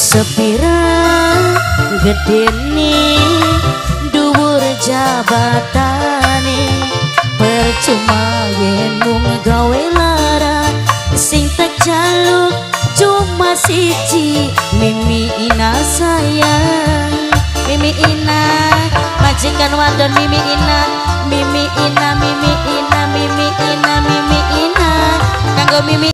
sepira gedene dhuwur jabatane percuma yen mung gawe lara sing tak jaluk cuma siji Mimi Ina sayang Mimi Ina majikan wadon Mimi Ina Mimi Ina Mimi Ina Mimi Ina Mimi Ina kanggo Mimi